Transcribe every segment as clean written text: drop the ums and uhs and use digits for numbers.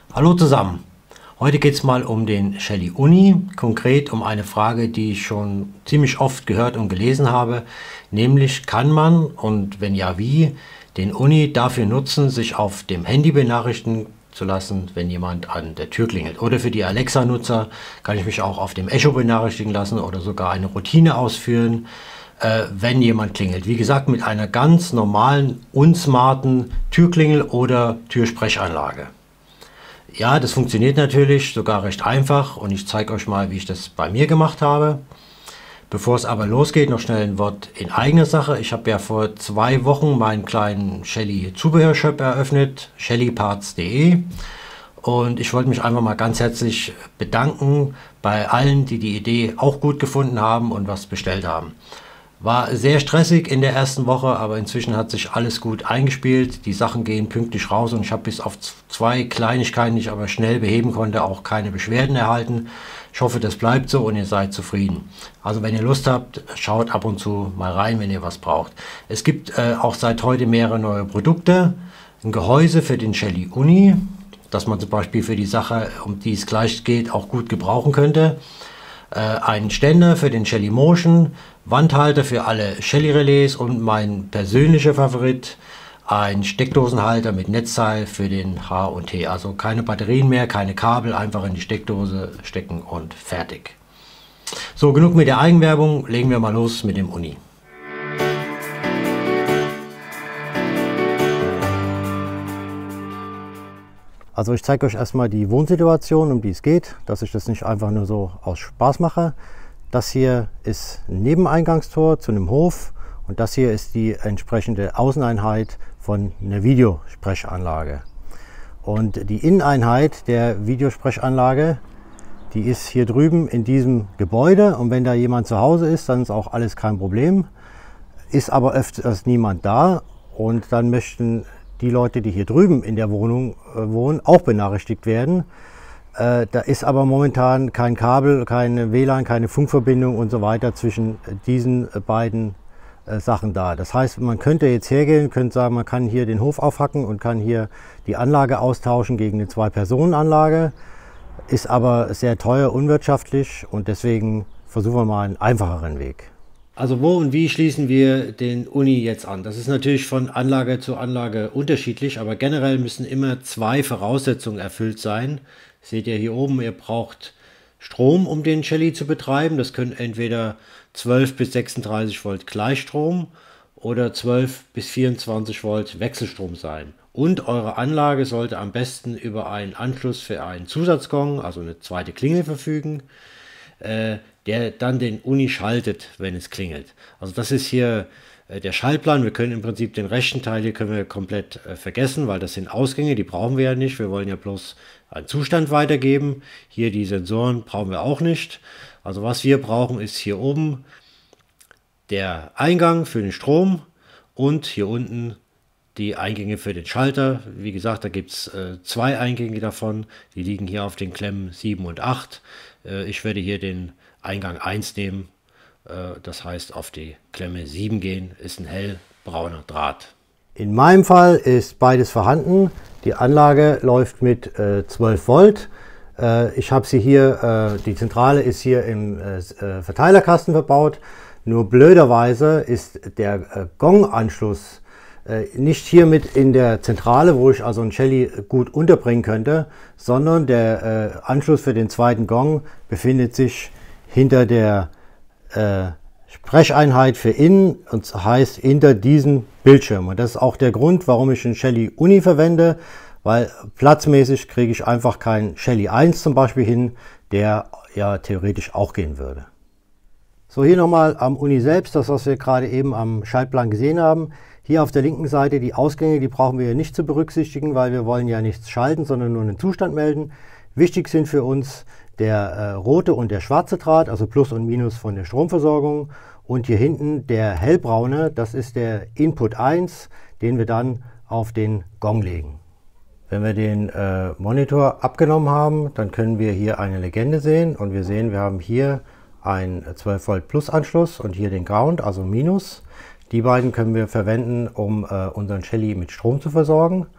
Hallo zusammen. Heute geht es mal um den Shelly Uni, konkret um eine Frage, die ich schon ziemlich oft gehört und gelesen habe, nämlich kann man und wenn ja wie, den Uni dafür nutzen, sich auf dem Handy benachrichtigen zu lassen, wenn jemand an der Tür klingelt. Oder für die Alexa-Nutzer kann ich mich auch auf dem Echo benachrichtigen lassen oder sogar eine Routine ausführen, wenn jemand klingelt. Wie gesagt, mit einer ganz normalen, unsmarten Türklingel oder Türsprechanlage. Ja, das funktioniert natürlich sogar recht einfach und ich zeige euch mal, wie ich das bei mir gemacht habe. Bevor es aber losgeht, noch schnell ein Wort in eigener Sache. Ich habe ja vor 2 Wochen meinen kleinen Shelly Zubehörshop eröffnet, shellyparts.de, und ich wollte mich einfach mal ganz herzlich bedanken bei allen, die die Idee auch gut gefunden haben und was bestellt haben. War sehr stressig in der ersten Woche, aber inzwischen hat sich alles gut eingespielt. Die Sachen gehen pünktlich raus und ich habe bis auf 2 Kleinigkeiten, die ich aber schnell beheben konnte, auch keine Beschwerden erhalten. Ich hoffe, das bleibt so und ihr seid zufrieden. Also wenn ihr Lust habt, schaut ab und zu mal rein, wenn ihr was braucht. Es gibt auch seit heute mehrere neue Produkte. Ein Gehäuse für den Shelly Uni, das man zum Beispiel für die Sache, um die es gleich geht, auch gut gebrauchen könnte. Einen Ständer für den Shelly Motion, Wandhalter für alle Shelly Relais und mein persönlicher Favorit, ein Steckdosenhalter mit Netzteil für den H&T. Also keine Batterien mehr, keine Kabel, einfach in die Steckdose stecken und fertig. So, genug mit der Eigenwerbung, legen wir mal los mit dem Uni. Also ich zeige euch erstmal die Wohnsituation, um die es geht, dass ich das nicht einfach nur so aus Spaß mache. Das hier ist ein Nebeneingangstor zu einem Hof und das hier ist die entsprechende Außeneinheit von einer Videosprechanlage. Und die Inneneinheit der Videosprechanlage, die ist hier drüben in diesem Gebäude, und wenn da jemand zu Hause ist, dann ist auch alles kein Problem. Ist aber öfters niemand da und dann möchten die Leute, die hier drüben in der Wohnung wohnen, auch benachrichtigt werden. Da ist aber momentan kein Kabel, keine WLAN, keine Funkverbindung und so weiter zwischen diesen beiden Sachen da. Das heißt, man könnte jetzt hergehen, könnte sagen, man kann hier den Hof aufhacken und kann hier die Anlage austauschen gegen eine 2-Personen-Anlage. Ist aber sehr teuer, unwirtschaftlich, und deswegen versuchen wir mal einen einfacheren Weg. Also wo und wie schließen wir den Uni jetzt an? Das ist natürlich von Anlage zu Anlage unterschiedlich, aber generell müssen immer 2 Voraussetzungen erfüllt sein. Seht ihr hier oben, ihr braucht Strom, um den Shelly zu betreiben. Das können entweder 12 bis 36 Volt Gleichstrom oder 12 bis 24 Volt Wechselstrom sein. Und eure Anlage sollte am besten über einen Anschluss für einen Zusatzgong, also eine zweite Klingel, verfügen, der dann den Uni schaltet, wenn es klingelt. Also das ist hier der Schaltplan. Wir können im Prinzip den rechten Teil hier können wir komplett vergessen, weil das sind Ausgänge, die brauchen wir ja nicht. Wir wollen ja bloß einen Zustand weitergeben. Hier die Sensoren brauchen wir auch nicht. Also was wir brauchen, ist hier oben der Eingang für den Strom und hier unten die Eingänge für den Schalter. Wie gesagt, da gibt es 2 Eingänge davon. Die liegen hier auf den Klemmen 7 und 8. Ich werde hier den Eingang 1 nehmen. Das heißt, auf die Klemme 7 gehen, ist ein hellbrauner Draht. In meinem Fall ist beides vorhanden. Die Anlage läuft mit 12 Volt. Ich habe sie hier, die Zentrale ist hier im Verteilerkasten verbaut. Nur blöderweise ist der Gong-Anschluss nicht hier mit in der Zentrale, wo ich also einen Shelly gut unterbringen könnte, sondern der Anschluss für den zweiten Gong befindet sich hinter der Sprecheinheit für innen, und heißt hinter diesem Bildschirm. Und das ist auch der Grund, warum ich einen Shelly Uni verwende, weil platzmäßig kriege ich einfach keinen Shelly 1 zum Beispiel hin, der ja theoretisch auch gehen würde. So, hier nochmal am Uni selbst, das was wir gerade eben am Schaltplan gesehen haben. Hier auf der linken Seite die Ausgänge, die brauchen wir nicht zu berücksichtigen, weil wir wollen ja nichts schalten, sondern nur einen Zustand melden. Wichtig sind für uns der rote und der schwarze Draht, also Plus und Minus von der Stromversorgung. Und hier hinten der hellbraune, das ist der Input 1, den wir dann auf den Gong legen. Wenn wir den Monitor abgenommen haben, dann können wir hier eine Legende sehen. Und wir sehen, wir haben hier einen 12 Volt Plus Anschluss und hier den Ground, also Minus. Die beiden können wir verwenden, um unseren Shelly mit Strom zu versorgen.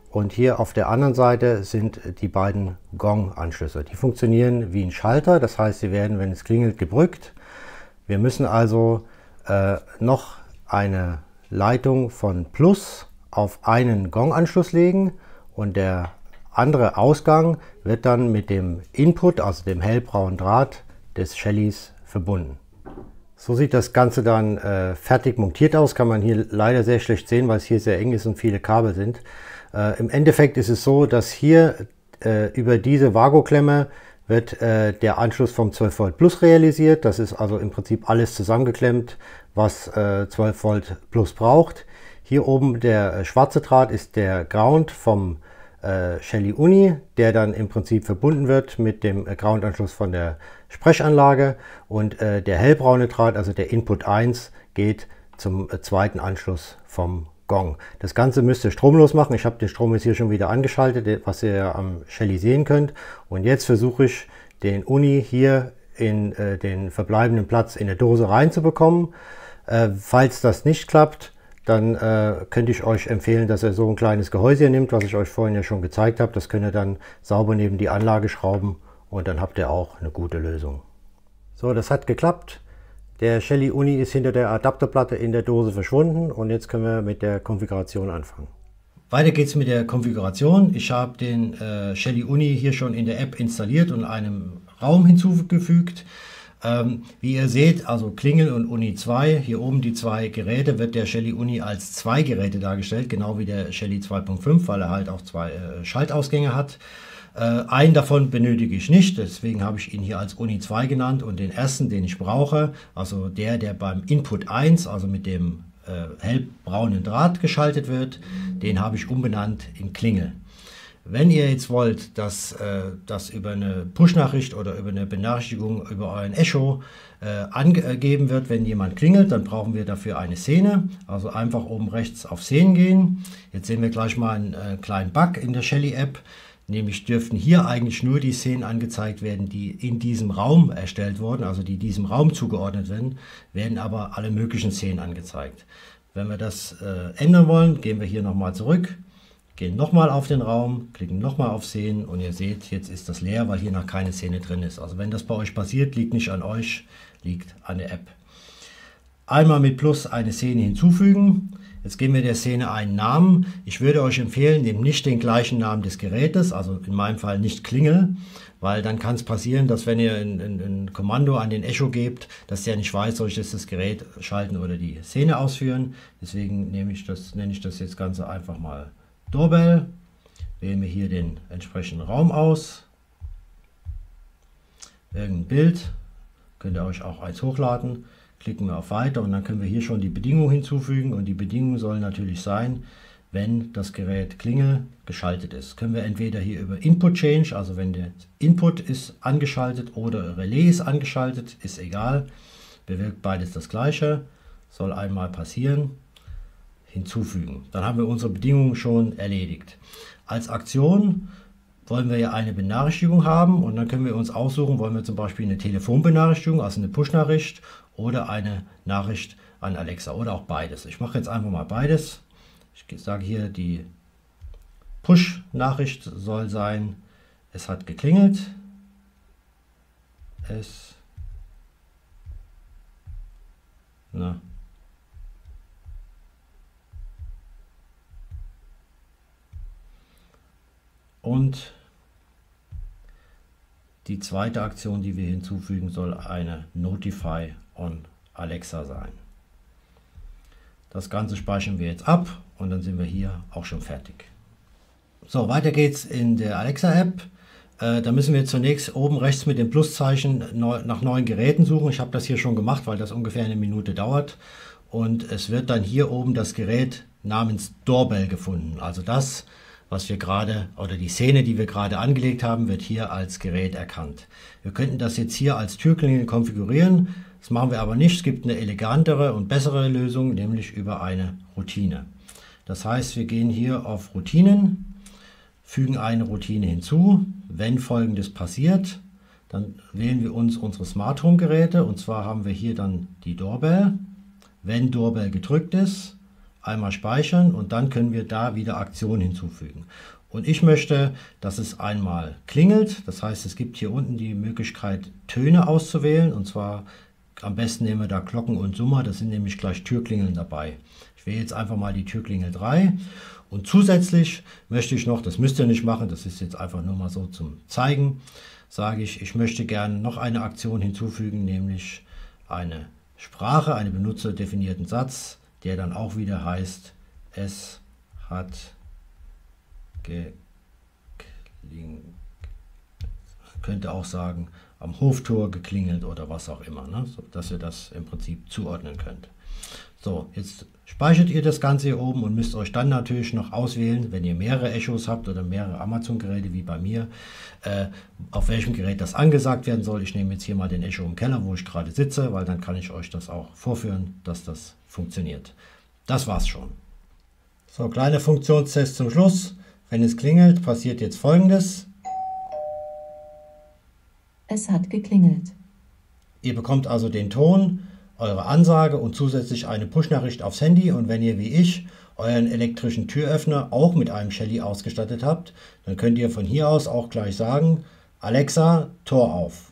und hier auf der anderen Seite sind die beiden Gong-Anschlüsse. Die funktionieren wie ein Schalter, das heißt, sie werden, wenn es klingelt, gedrückt. Wir müssen also noch eine Leitung von Plus auf einen Gong-Anschluss legen und der andere Ausgang wird dann mit dem Input, also dem hellbraunen Draht des Shellys, verbunden. So sieht das Ganze dann fertig montiert aus. Kann man hier leider sehr schlecht sehen, weil es hier sehr eng ist und viele Kabel sind. Im Endeffekt ist es so, dass hier über diese Vago-Klemme wird der Anschluss vom 12 Volt Plus realisiert. Das ist also im Prinzip alles zusammengeklemmt, was 12 Volt Plus braucht. Hier oben der schwarze Draht ist der Ground vom Shelly Uni, der dann im Prinzip verbunden wird mit dem Ground-Anschluss von der Sprechanlage, und der hellbraune Draht, also der Input 1, geht zum zweiten Anschluss vom Gong. Das Ganze müsst ihr stromlos machen. Ich habe den Strom jetzt hier schon wieder angeschaltet, was ihr am Shelly sehen könnt, und jetzt versuche ich den Uni hier in den verbleibenden Platz in der Dose reinzubekommen. Falls das nicht klappt, dann könnte ich euch empfehlen, dass ihr so ein kleines Gehäuse hier nehmt, was ich euch vorhin ja schon gezeigt habe. Das könnt ihr dann sauber neben die Anlage schrauben und dann habt ihr auch eine gute Lösung. So, das hat geklappt. Der Shelly Uni ist hinter der Adapterplatte in der Dose verschwunden und jetzt können wir mit der Konfiguration anfangen. Weiter geht's mit der Konfiguration. Ich habe den Shelly Uni hier schon in der App installiert und einem Raum hinzugefügt. Wie ihr seht, also Klingel und Uni 2, hier oben die zwei Geräte, wird der Shelly Uni als zwei Geräte dargestellt, genau wie der Shelly 2.5, weil er halt auch zwei Schaltausgänge hat. Einen davon benötige ich nicht, deswegen habe ich ihn hier als Uni 2 genannt, und den ersten, den ich brauche, also der beim Input 1, also mit dem hellbraunen Draht geschaltet wird, den habe ich umbenannt in Klingel. Wenn ihr jetzt wollt, dass das über eine Push-Nachricht oder über eine Benachrichtigung über euren Echo angegeben wird, wenn jemand klingelt, dann brauchen wir dafür eine Szene. Also einfach oben rechts auf Szenen gehen. Jetzt sehen wir gleich mal einen kleinen Bug in der Shelly-App. Nämlich dürften hier eigentlich nur die Szenen angezeigt werden, die in diesem Raum erstellt wurden, also die diesem Raum zugeordnet werden aber alle möglichen Szenen angezeigt. Wenn wir das ändern wollen, gehen wir hier nochmal zurück. Gehen nochmal auf den Raum, klicken nochmal auf Szenen und ihr seht, jetzt ist das leer, weil hier noch keine Szene drin ist. Also wenn das bei euch passiert, liegt nicht an euch, liegt an der App. Einmal mit Plus eine Szene hinzufügen. Jetzt geben wir der Szene einen Namen. Ich würde euch empfehlen, nehmt nicht den gleichen Namen des Gerätes, also in meinem Fall nicht Klingel, weil dann kann es passieren, dass wenn ihr ein Kommando an den Echo gebt, dass der nicht weiß, soll ich jetzt das Gerät schalten oder die Szene ausführen. Deswegen nenne ich das jetzt Ganze einfach mal Doorbell, wählen wir hier den entsprechenden Raum aus, irgendein Bild, könnt ihr euch auch eins hochladen, klicken wir auf Weiter und dann können wir hier schon die Bedingung hinzufügen, und die Bedingung soll natürlich sein, wenn das Gerät Klingel geschaltet ist. Können wir entweder hier über Input Change, also wenn der Input ist angeschaltet oder Relais ist angeschaltet, ist egal, bewirkt beides das gleiche, soll einmal passieren. Hinzufügen. Dann haben wir unsere Bedingungen schon erledigt. Als Aktion wollen wir ja eine Benachrichtigung haben, und dann können wir uns aussuchen, wollen wir zum Beispiel eine Telefonbenachrichtigung, also eine Push-Nachricht, oder eine Nachricht an Alexa oder auch beides. Ich mache jetzt einfach mal beides. Ich sage hier, die Push-Nachricht soll sein, es hat geklingelt. Und die zweite Aktion, die wir hinzufügen, soll eine Notify on Alexa sein. Das Ganze speichern wir jetzt ab und dann sind wir hier auch schon fertig. So, weiter geht's in der Alexa-App. Da müssen wir zunächst oben rechts mit dem Pluszeichen nach neuen Geräten suchen. Ich habe das hier schon gemacht, weil das ungefähr eine Minute dauert. Und es wird dann hier oben das Gerät namens Doorbell gefunden. Also das, was wir gerade, oder die Szene, die wir gerade angelegt haben, wird hier als Gerät erkannt. Wir könnten das jetzt hier als Türklingel konfigurieren. Das machen wir aber nicht. Es gibt eine elegantere und bessere Lösung, nämlich über eine Routine. Das heißt, wir gehen hier auf Routinen, fügen eine Routine hinzu. Wenn Folgendes passiert, dann wählen wir uns unsere Smart Home Geräte, und zwar haben wir hier dann die Doorbell. Wenn Doorbell gedrückt ist, einmal speichern und dann können wir da wieder Aktionen hinzufügen. Und ich möchte, dass es einmal klingelt. Das heißt, es gibt hier unten die Möglichkeit, Töne auszuwählen. Und zwar am besten nehmen wir da Glocken und Summer. Das sind nämlich gleich Türklingeln dabei. Ich wähle jetzt einfach mal die Türklingel 3. Und zusätzlich möchte ich noch, das müsst ihr nicht machen, das ist jetzt einfach nur mal so zum Zeigen, sage ich, ich möchte gerne noch eine Aktion hinzufügen, nämlich eine Sprache, einen benutzerdefinierten Satz, der dann auch wieder heißt, es hat geklingelt. Könnte auch sagen, am Hoftor geklingelt oder was auch immer, ne? So, dass ihr das im Prinzip zuordnen könnt. So, jetzt speichert ihr das Ganze hier oben und müsst euch dann natürlich noch auswählen, wenn ihr mehrere Echos habt oder mehrere Amazon-Geräte wie bei mir, auf welchem Gerät das angesagt werden soll. Ich nehme jetzt hier mal den Echo im Keller, wo ich gerade sitze, weil dann kann ich euch das auch vorführen, dass das funktioniert. Das war's schon. So, kleiner Funktionstest zum Schluss. Wenn es klingelt, passiert jetzt Folgendes. Es hat geklingelt. Ihr bekommt also den Ton, eure Ansage und zusätzlich eine Push-Nachricht aufs Handy. Und wenn ihr wie ich euren elektrischen Türöffner auch mit einem Shelly ausgestattet habt, dann könnt ihr von hier aus auch gleich sagen, Alexa, Tor auf.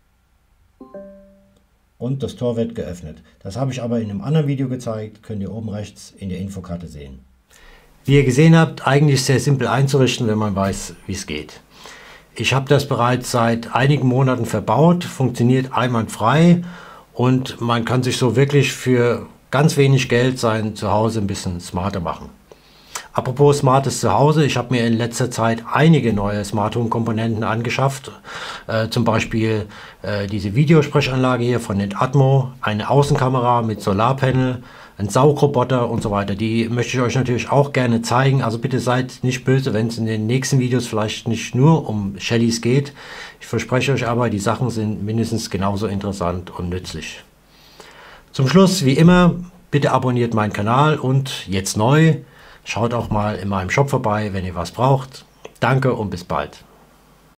Und das Tor wird geöffnet. Das habe ich aber in einem anderen Video gezeigt, könnt ihr oben rechts in der Infokarte sehen. Wie ihr gesehen habt, eigentlich sehr simpel einzurichten, wenn man weiß, wie es geht. Ich habe das bereits seit einigen Monaten verbaut, funktioniert einwandfrei und man kann sich so wirklich für ganz wenig Geld sein Zuhause ein bisschen smarter machen. Apropos smartes Zuhause, ich habe mir in letzter Zeit einige neue Smart Home Komponenten angeschafft. Zum Beispiel diese Videosprechanlage hier von Netatmo, eine Außenkamera mit Solarpanel, ein Saugroboter und so weiter. Die möchte ich euch natürlich auch gerne zeigen. Also bitte seid nicht böse, wenn es in den nächsten Videos vielleicht nicht nur um Shellys geht. Ich verspreche euch aber, die Sachen sind mindestens genauso interessant und nützlich. Zum Schluss, wie immer, bitte abonniert meinen Kanal und jetzt neu, schaut auch mal in meinem Shop vorbei, wenn ihr was braucht. Danke und bis bald.